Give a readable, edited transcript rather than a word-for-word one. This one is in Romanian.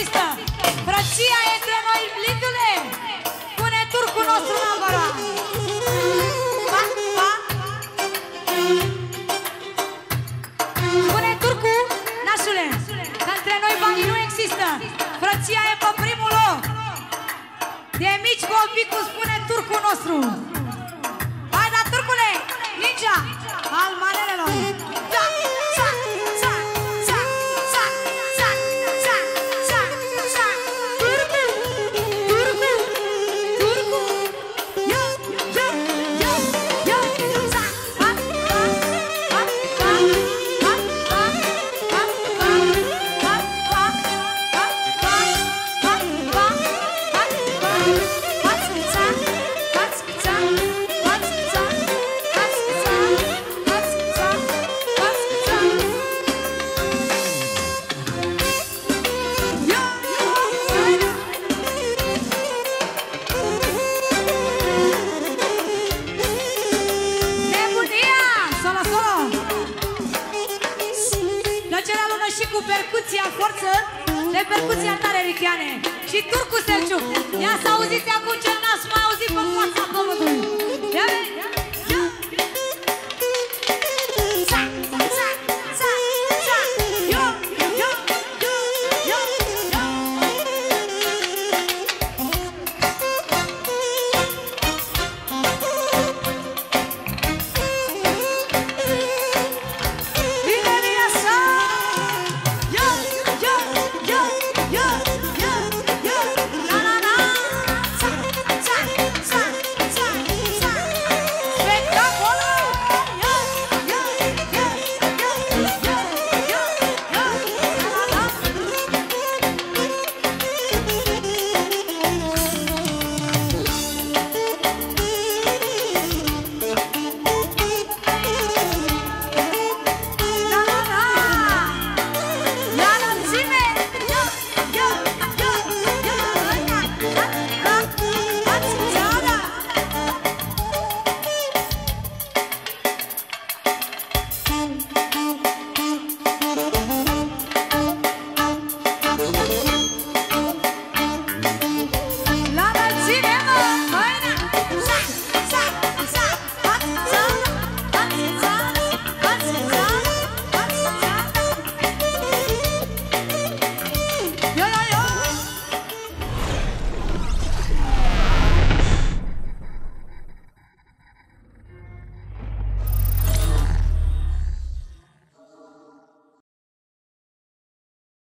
există. Frăția e între noi, blindule. Pune turcul nostru în albăra. Pa, pa. Pune turcul, nașule, că între noi banii nu există. Frăția e pe primul loc. De mici copii, cum spune turcul nostru. Hai, da, turcule, ninja al manelelor. Da, sa, sa, sa, sa, sa, sa, sa, sa. Turcu, turcu, turcu. Yo, yo, yo, yo. Sa, pa, pa, pa, pa, pa, pa, pa, pa, pa, pa, pa, pa, pa, cu percuția forță, de percuția tare richiane și turcul Selciuc. Ia să auziți acum ce n-ați mai auzit pe fața pământului. Ia vezi?